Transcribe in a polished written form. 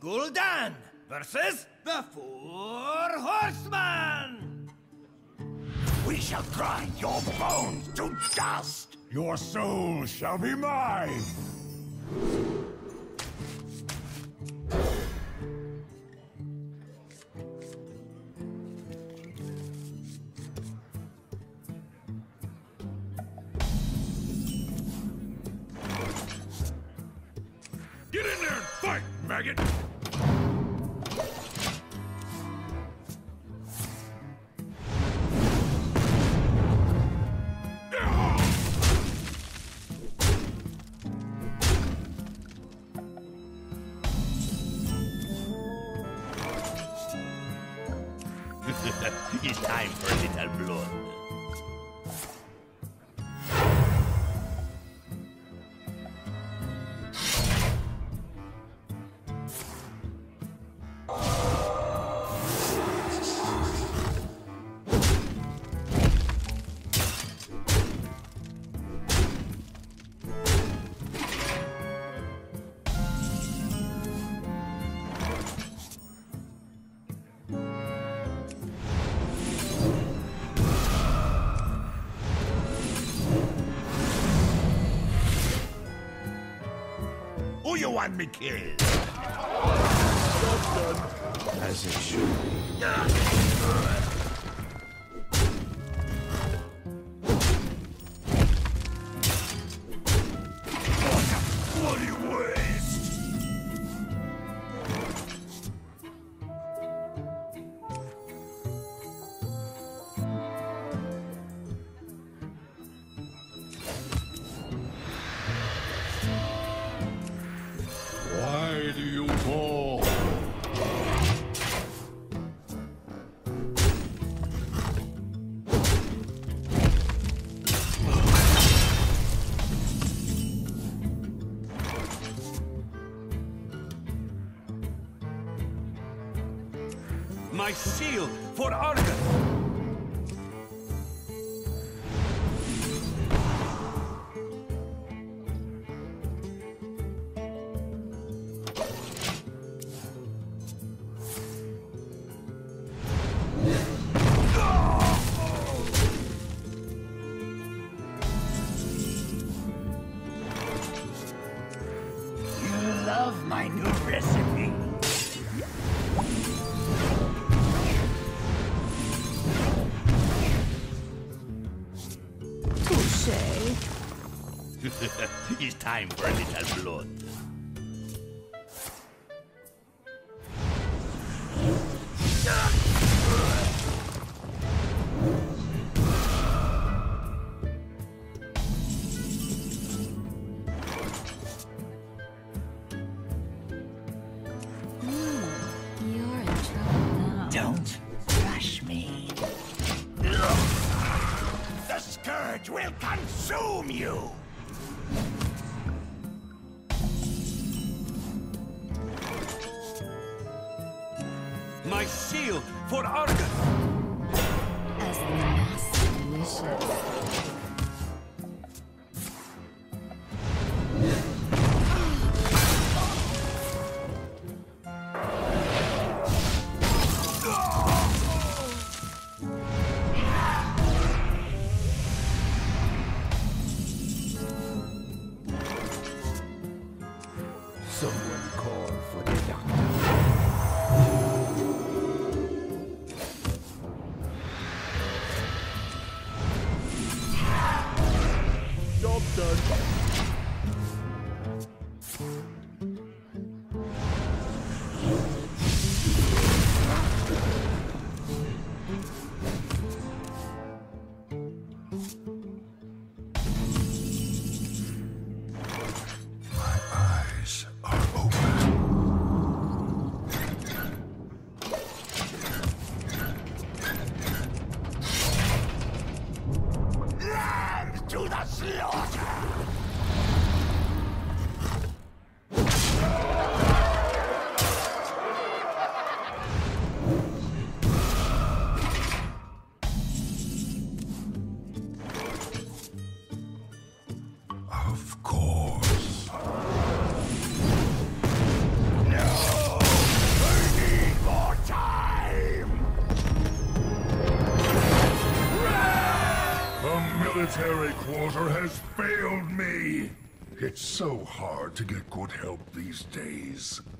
Gul'dan versus the Four Horsemen! We shall grind your bones to dust! Your soul shall be mine! Get in there and fight, maggot! It's time for a little blood. Who you want me killed? As it should be. Bloody waste! Why do you fall? My shield for Argus! You love my new recipe. It's time for a little blood. You're in trouble now. Don't rush me. The scourge will consume you! My shield for Argus! As the master wishes. Someone call for the doctor. Job done. My eyes are open. Lambs to the slaughter! Of course. No! Fairy Quarter has failed me. It's so hard to get good help these days.